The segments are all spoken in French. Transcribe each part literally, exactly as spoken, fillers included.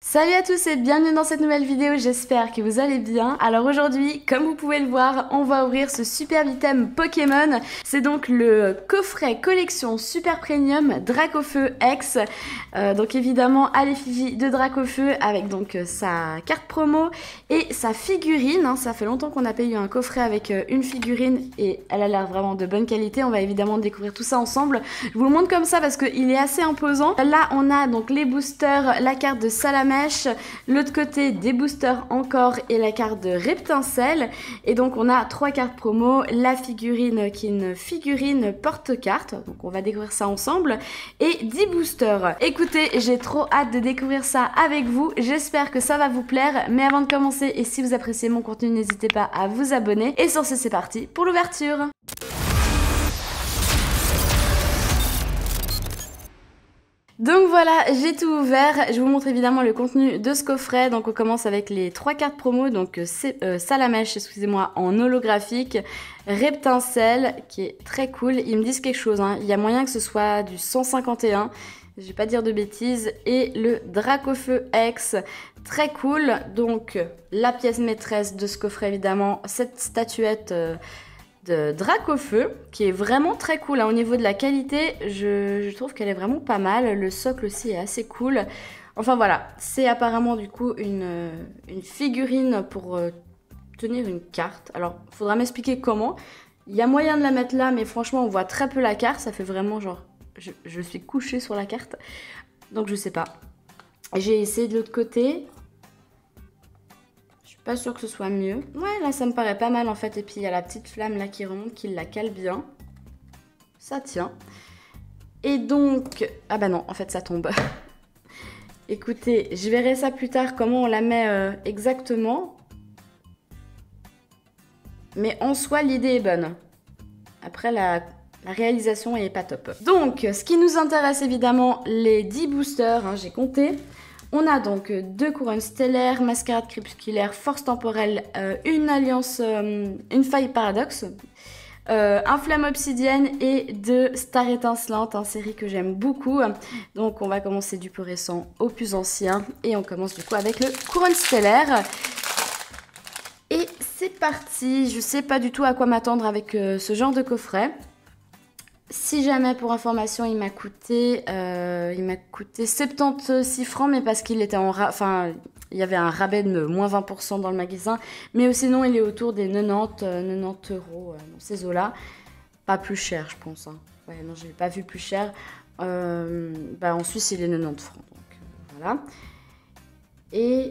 Salut à tous et bienvenue dans cette nouvelle vidéo, j'espère que vous allez bien. Alors aujourd'hui, comme vous pouvez le voir, on va ouvrir ce superbe item Pokémon. C'est donc le coffret collection Super Premium Dracofeu X. Euh, donc évidemment à l'effigie de Dracofeu avec donc euh, sa carte promo et sa figurine. Hein. Ça fait longtemps qu'on n'a pas eu un coffret avec euh, une figurine et elle a l'air vraiment de bonne qualité. On va évidemment découvrir tout ça ensemble. Je vous le montre comme ça parce qu'il est assez imposant. Là on a donc les boosters, la carte de Salamèche, l'autre côté des boosters encore et la carte de Reptincelle. Et donc on a trois cartes promo, la figurine qui est une figurine porte-carte, donc on va découvrir ça ensemble, et dix boosters. Écoutez, j'ai trop hâte de découvrir ça avec vous, j'espère que ça va vous plaire, mais avant de commencer, et si vous appréciez mon contenu, n'hésitez pas à vous abonner. Et sur ce, c'est parti pour l'ouverture. Donc voilà, j'ai tout ouvert, je vous montre évidemment le contenu de ce coffret. Donc on commence avec les trois cartes promo, donc c'est euh, Salamèche, excusez-moi, en holographique, Reptincelle, qui est très cool, ils me disent quelque chose, hein. Il y a moyen que ce soit du cent cinquante et un, je vais pas dire de bêtises, et le Dracofeu X, très cool. Donc la pièce maîtresse de ce coffret évidemment, cette statuette euh, de Dracofeu, qui est vraiment très cool, hein. Au niveau de la qualité, je, je trouve qu'elle est vraiment pas mal. Le socle aussi est assez cool. Enfin voilà, c'est apparemment du coup une, une figurine pour euh, tenir une carte. Alors, il faudra m'expliquer comment. Il y a moyen de la mettre là, mais franchement, on voit très peu la carte. Ça fait vraiment genre, je, je suis couchée sur la carte. Donc je sais pas. J'ai essayé de l'autre côté. Pas sûr que ce soit mieux. Ouais, là ça me paraît pas mal en fait. Et puis il y a la petite flamme là qui remonte, qui la cale bien. Ça tient. Et donc... Ah bah non, en fait ça tombe. Écoutez, je verrai ça plus tard, comment on la met euh, exactement. Mais en soi, l'idée est bonne. Après, la, la réalisation est pas top. Donc, ce qui nous intéresse évidemment, les dix boosters, hein, j'ai compté. On a donc deux couronnes stellaires, mascarade crépusculaire, force temporelle, euh, une alliance, euh, une faille paradoxe, euh, un flamme obsidienne et deux stars étincelantes, une série que j'aime beaucoup. Donc on va commencer du plus récent au plus ancien et on commence du coup avec le couronne stellaire. Et c'est parti, je sais pas du tout à quoi m'attendre avec euh, ce genre de coffret. Si jamais, pour information, il m'a coûté, euh, il m'a coûté soixante-seize francs, mais parce qu'il était en ra... enfin, il y avait un rabais de moins vingt pour cent dans le magasin, mais sinon il est autour des quatre-vingt-dix, quatre-vingt-dix euros euh, dans ces eaux-là. Pas plus cher, je pense. Hein. Ouais, non, je l'ai pas vu plus cher. Euh, bah, en Suisse, il est quatre-vingt-dix francs, donc euh, voilà. Et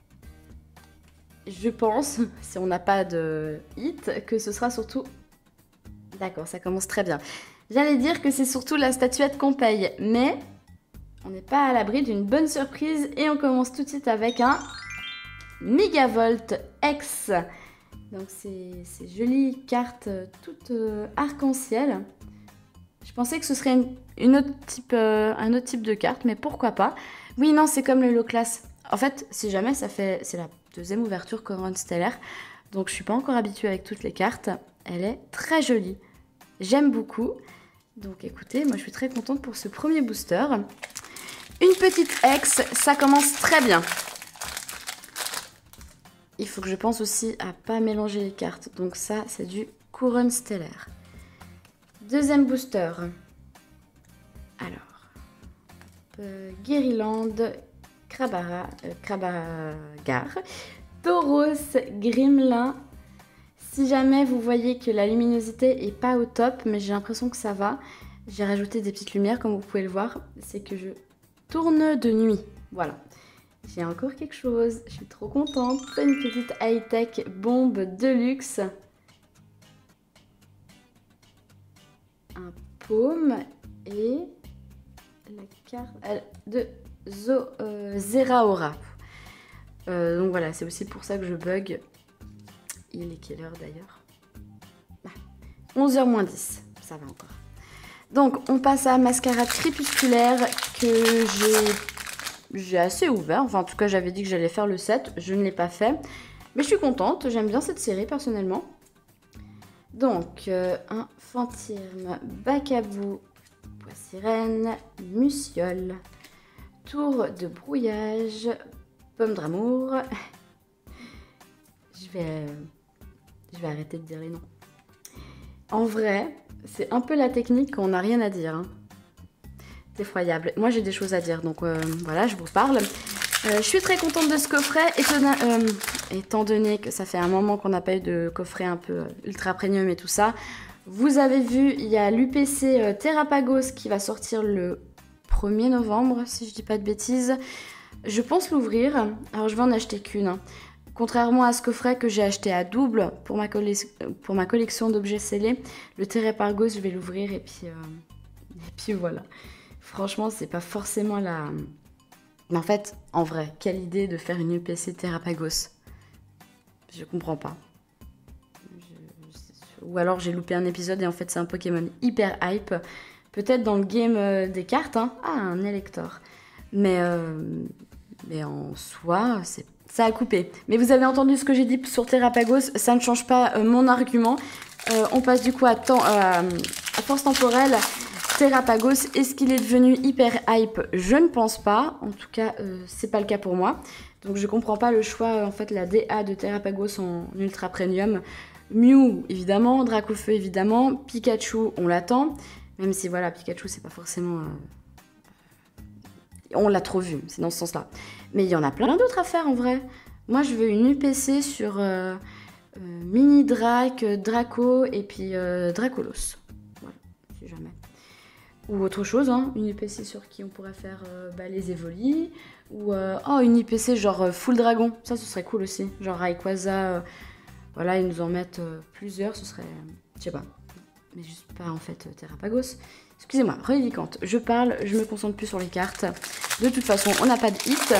je pense, si on n'a pas de hit, que ce sera surtout... D'accord, ça commence très bien. J'allais dire que c'est surtout la statuette qu'on paye, mais on n'est pas à l'abri d'une bonne surprise et on commence tout de suite avec un Megavolt X. Donc c'est ces jolies cartes toutes euh, arc-en-ciel. Je pensais que ce serait une, une autre type, euh, un autre type de carte, mais pourquoi pas. Oui, non, c'est comme le low class. En fait, si jamais, ça fait, c'est la deuxième ouverture couronne stellaire, donc je suis pas encore habituée avec toutes les cartes. Elle est très jolie. J'aime beaucoup. Donc écoutez, moi je suis très contente pour ce premier booster. Une petite X, ça commence très bien. Il faut que je pense aussi à pas mélanger les cartes. Donc ça, c'est du couronne stellaire. Deuxième booster. Alors, euh, Guériland, Krabara, euh, Krabagar, Tauros, Grimlin. Si jamais vous voyez que la luminosité est pas au top, mais j'ai l'impression que ça va, j'ai rajouté des petites lumières comme vous pouvez le voir, c'est que je tourne de nuit. Voilà. J'ai encore quelque chose, je suis trop contente. C'est une petite high-tech bombe de luxe. Un paume et la carte de Zo, euh, Zeraora. Euh, donc voilà, c'est aussi pour ça que je bug. Il est quelle heure d'ailleurs? ah, onze heures moins dix, ça va encore. Donc on passe à mascarade crépusculaire que j'ai assez ouvert. Enfin en tout cas j'avais dit que j'allais faire le set, je ne l'ai pas fait. Mais je suis contente, j'aime bien cette série personnellement. Donc euh, un Fantirme, Bacabou, Poissirène, Muciole, Tour de brouillage, Pomme d'amour. Je vais... Je vais arrêter de dire les noms. En vrai, c'est un peu la technique quand on n'a rien à dire. Hein. C'est effroyable. Moi, j'ai des choses à dire, donc euh, voilà, je vous parle. Euh, je suis très contente de ce coffret, étonna... euh, étant donné que ça fait un moment qu'on n'a pas eu de coffret un peu ultra premium et tout ça. Vous avez vu, il y a l'U P C euh, Terrapagos qui va sortir le premier novembre, si je dis pas de bêtises. Je pense l'ouvrir. Alors, je vais en acheter qu'une. Hein. Contrairement à ce coffret que j'ai acheté à double pour ma, pour ma collection d'objets scellés, le Terrapagos, je vais l'ouvrir et puis, euh... et puis voilà. Franchement, c'est pas forcément la... Mais en fait, en vrai, quelle idée de faire une U P C Terrapagos. Je comprends pas. Je... Ou alors j'ai loupé un épisode et en fait c'est un Pokémon hyper hype. Peut-être dans le game euh, des cartes, hein. Ah, un Elector. Mais, euh... Mais en soi, c'est... ça a coupé. Mais vous avez entendu ce que j'ai dit sur Terrapagos, ça ne change pas euh, mon argument. Euh, on passe du coup à, temps, euh, à force temporelle. Terrapagos, est-ce qu'il est devenu hyper hype? Je ne pense pas. En tout cas, euh, c'est pas le cas pour moi. Donc je comprends pas le choix, en fait, la D A de Terrapagos en ultra premium. Mew, évidemment. Dracofeu, évidemment. Pikachu, on l'attend. Même si, voilà, Pikachu, c'est pas forcément... Euh... On l'a trop vu, c'est dans ce sens-là. Mais il y en a plein d'autres à faire, en vrai. Moi, je veux une U P C sur euh, euh, Mini Drac, Draco et puis euh, Dracolos. Voilà, si jamais. Ou autre chose, hein, une U P C sur qui on pourrait faire euh, bah, les Evoli. Ou euh, oh, une U P C genre euh, Full Dragon, ça ce serait cool aussi. Genre Rayquaza, euh, voilà, ils nous en mettent euh, plusieurs, ce serait, euh, je sais pas. Mais juste pas en fait euh, Terrapagos. Excusez-moi, relicante, je parle, je me concentre plus sur les cartes. De toute façon, on n'a pas de hit.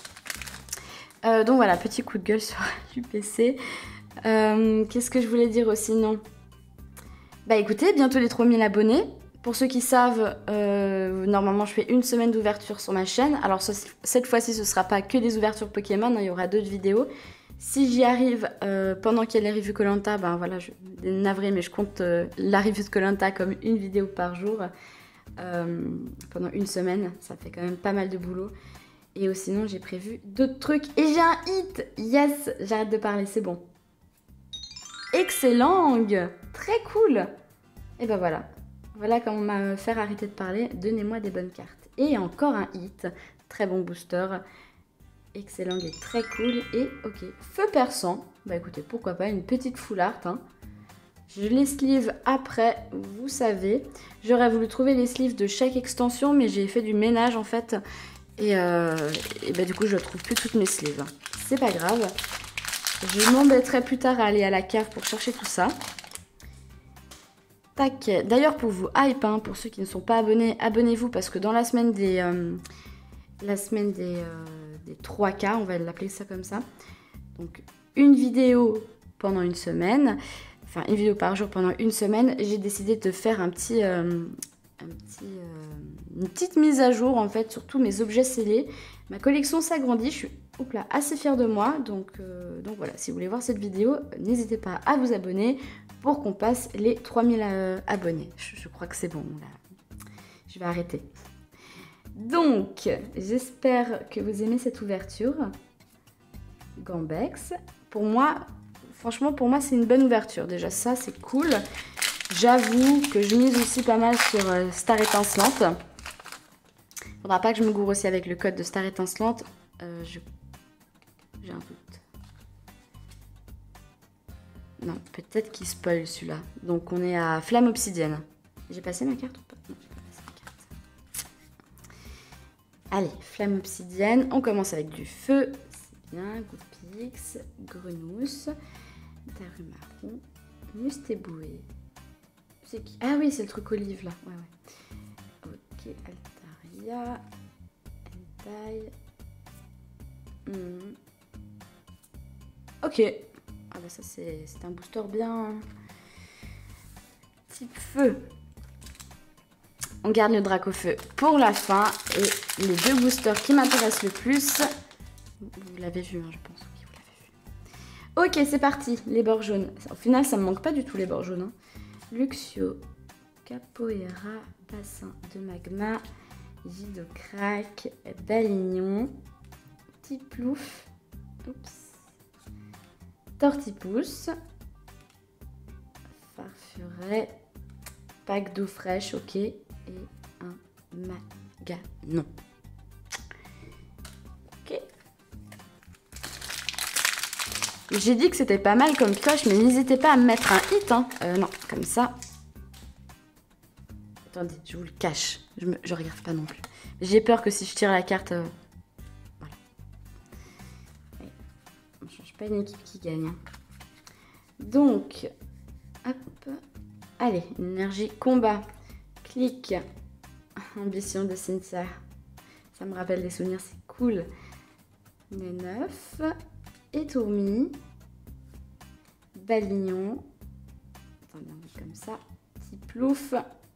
Euh, donc voilà, petit coup de gueule sur l'U P C. Euh, Qu'est-ce que je voulais dire aussi, non? Bah écoutez, bientôt les trois mille abonnés. Pour ceux qui savent, euh, normalement je fais une semaine d'ouverture sur ma chaîne. Alors ce, cette fois-ci ce ne sera pas que des ouvertures Pokémon, hein, il y aura d'autres vidéos. Si j'y arrive euh, pendant qu'il y a les reviews Koh-Lanta, ben voilà, je suis navrée, mais je compte euh, la review de Koh-Lanta comme une vidéo par jour. Euh, pendant une semaine, ça fait quand même pas mal de boulot. Et sinon j'ai prévu d'autres trucs. Et j'ai un hit. Yes, j'arrête de parler, c'est bon. Excellent. Très cool. Et ben voilà. Voilà comment m'a faire arrêter de parler. Donnez-moi des bonnes cartes. Et encore un hit. Très bon booster. Excellent est très cool. Et ok. Feu perçant. Bah écoutez, pourquoi pas une petite full art. Hein. Je les sleeve après, vous savez. J'aurais voulu trouver les sleeves de chaque extension, mais j'ai fait du ménage en fait. Et, euh, et bah du coup, je trouve plus toutes mes sleeves. C'est pas grave. Je m'embêterai plus tard à aller à la cave pour chercher tout ça. Tac. D'ailleurs, pour vous hype, hein, pour ceux qui ne sont pas abonnés, abonnez-vous parce que dans la semaine des, euh, la semaine des, euh, des trois K, on va l'appeler ça comme ça. Donc, une vidéo pendant une semaine, enfin une vidéo par jour pendant une semaine. J'ai décidé de faire un petit, euh, un petit, euh, une petite mise à jour en fait sur tous mes objets scellés. Ma collection s'agrandit. Je suis hop là, assez fière de moi. Donc, euh, donc voilà, si vous voulez voir cette vidéo, n'hésitez pas à vous abonner pour qu'on passe les trois mille euh, abonnés. Je, je crois que c'est bon, là. Je vais arrêter. Donc, j'espère que vous aimez cette ouverture. Gambex. Pour moi, franchement, pour moi, c'est une bonne ouverture. Déjà, ça, c'est cool. J'avoue que je mise aussi pas mal sur euh, Star Étincelante. Faudra pas que je me gourre aussi avec le code de Star Étincelante. Euh, je... J'ai un doute. Non, peut-être qu'il spoil celui-là. Donc on est à Flamme Obsidienne. J'ai passé ma carte ou pas? Non, j'ai pas passé ma carte. Allez, Flamme Obsidienne. On commence avec du feu. C'est bien. Goupix, Grenousse, Darumarron, Mustéboué. C'est qui? Ah oui, c'est le truc olive là. Ouais, ouais. Ok, Altaria. Hentai. Hmm. Ok. Ah bah ça c'est un booster bien type feu. On garde le Dracofeu pour la fin. Et les deux boosters qui m'intéressent le plus. Vous l'avez vu, hein, je pense. Oui, vous l'avez vu. Ok, c'est parti. Les bords jaunes. Au final, ça me manque pas du tout les bords jaunes. Hein. Luxio, Capoeira, Bassin de Magma, Gidocrac, Balignon, Tortiplouf. Oups. Tortipousse. Farfuret. Pack d'eau fraîche, ok. Et un maganon. Ok. J'ai dit que c'était pas mal comme pioche, mais n'hésitez pas à me mettre un hit. Hein. Euh, non, comme ça. Attendez, je vous le cache. Je, me, je regarde pas non plus. J'ai peur que si je tire la carte... Euh, voilà. Ouais. On change pas une équipe qui gagne. Hein. Donc, hop. Allez, énergie combat. Clic. Ambition de Cynthia. Ça me rappelle des souvenirs, c'est cool. Les neuf. Et Tourmi. Balignon. Attendez, on met comme ça. Petit plouf.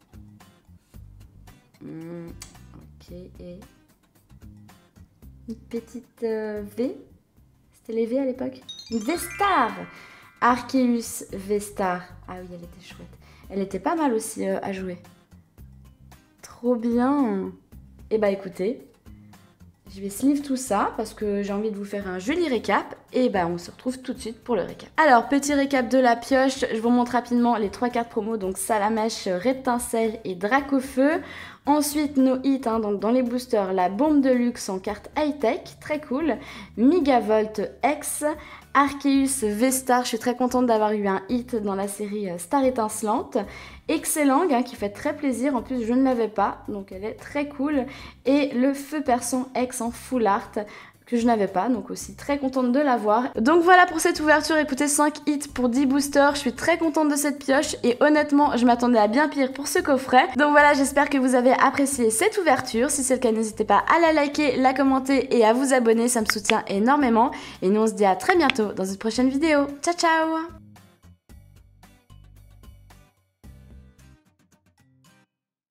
Mmh, ok, et une petite euh, V. C'était les V à l'époque. Une V-Star. Arceus V-Star. Ah oui, elle était chouette. Elle était pas mal aussi euh, à jouer. Trop bien. Et bah écoutez, je vais sleeve tout ça parce que j'ai envie de vous faire un joli récap. Et bah on se retrouve tout de suite pour le récap. Alors, petit récap de la pioche. Je vous montre rapidement les trois cartes promo. Donc Salamèche, Rétincelle et Dracofeu. Ensuite, nos hits, hein, donc dans les boosters, la bombe de luxe en carte high-tech, très cool. Megavolt X, Arceus V-Star, je suis très contente d'avoir eu un hit dans la série Star étincelante. Excellang, hein, qui fait très plaisir, en plus je ne l'avais pas, donc elle est très cool. Et le feu perçant X en full art, que je n'avais pas, donc aussi très contente de l'avoir. Donc voilà pour cette ouverture, écoutez, cinq hits pour dix boosters, je suis très contente de cette pioche et honnêtement je m'attendais à bien pire pour ce coffret. Donc voilà, j'espère que vous avez apprécié cette ouverture, si c'est le cas n'hésitez pas à la liker, la commenter et à vous abonner, ça me soutient énormément. Et nous on se dit à très bientôt dans une prochaine vidéo. Ciao ciao!